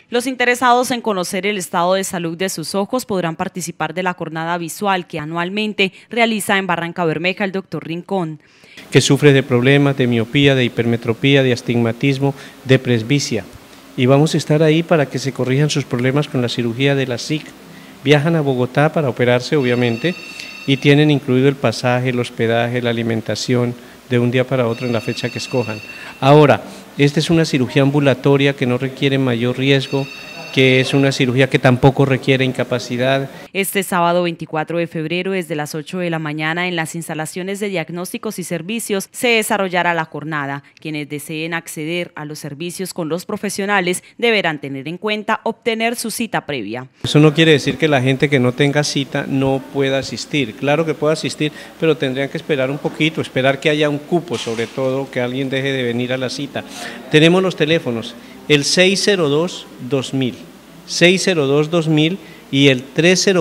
Los interesados en conocer el estado de salud de sus ojos podrán participar de la jornada visual que anualmente realiza en Barranca Bermeja el Dr. Rincón. Que sufre de problemas de miopía, de hipermetropía, de astigmatismo, de presbicia. Y vamos a estar ahí para que se corrijan sus problemas con la cirugía de la SIC. Viajan a Bogotá para operarse, obviamente, y tienen incluido el pasaje, el hospedaje, la alimentación, de un día para otro en la fecha que escojan. Ahora, esta es una cirugía ambulatoria que no requiere mayor riesgo, que es una cirugía que tampoco requiere incapacidad. Este sábado 24 de febrero, desde las 8 de la mañana, en las instalaciones de diagnósticos y servicios, se desarrollará la jornada. Quienes deseen acceder a los servicios con los profesionales deberán tener en cuenta obtener su cita previa. Eso no quiere decir que la gente que no tenga cita no pueda asistir. Claro que puede asistir, pero tendrían que esperar un poquito, esperar que haya un cupo, sobre todo que alguien deje de venir a la cita. Tenemos los teléfonos, el 602-2000, 602-2000 y el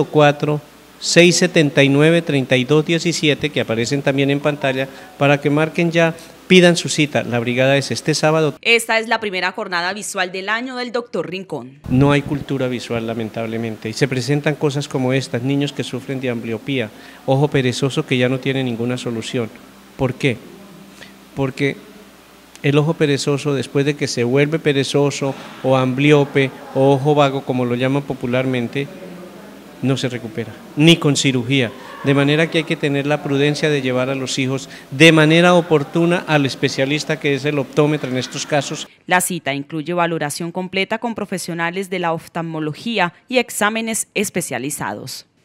304-679-3217 que aparecen también en pantalla para que marquen ya, pidan su cita. La brigada es este sábado. Esta es la primera jornada visual del año del Dr. Rincón. No hay cultura visual, lamentablemente, y se presentan cosas como estas, niños que sufren de ambliopía, ojo perezoso que ya no tiene ninguna solución. ¿Por qué? Porque el ojo perezoso, después de que se vuelve perezoso o ambliope o ojo vago, como lo llaman popularmente, no se recupera, ni con cirugía. De manera que hay que tener la prudencia de llevar a los hijos de manera oportuna al especialista, que es el optómetra en estos casos. La cita incluye valoración completa con profesionales de la oftalmología y exámenes especializados.